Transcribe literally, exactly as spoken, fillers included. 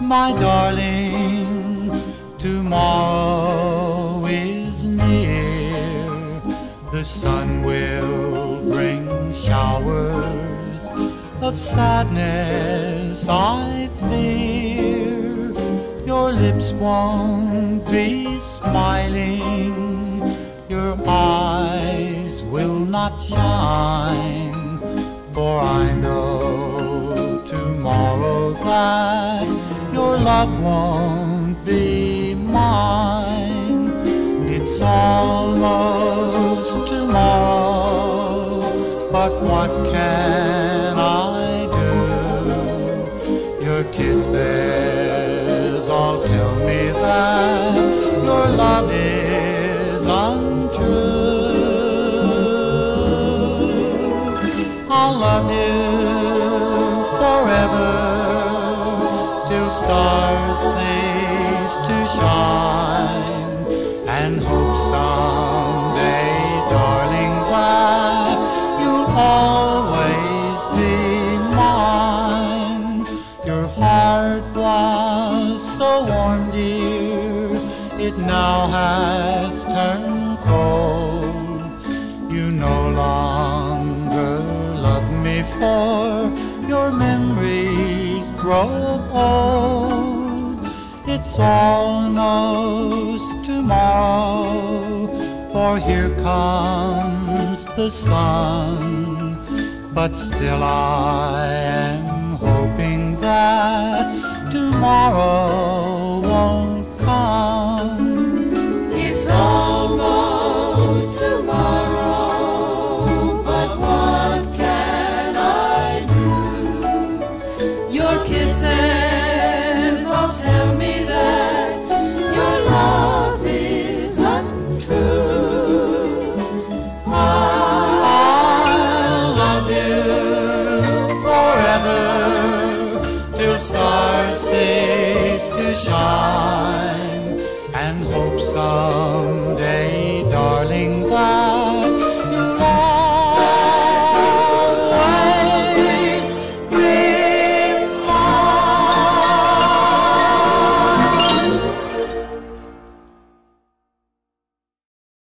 My darling, tomorrow is near. The sun will bring showers of sadness, I fear. Your lips won't be smiling, your eyes will not shine, for I know tomorrow that your love won't be mine. It's almost tomorrow, but what can I do? Your kisses all tell me that your love is untrue. I'll love you forever till stars cease to shine, and hope someday, darling, that you'll always be mine. Your heart was so warm, dear, it now has turned cold. You no longer love me, for your memories grow old. It's almost tomorrow, for here comes the sun, but still I am hoping that tomorrow won't come. It's almost tomorrow, but what can I do? Your kisses all tell me that your love is untrue. I'll love you forever till stars cease to shine, and hope some